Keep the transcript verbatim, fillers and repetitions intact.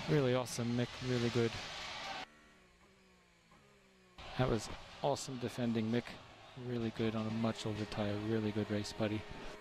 Really awesome, Mick. Really good. That was awesome defending, Mick. Really good on a much older tire. Really good race, buddy.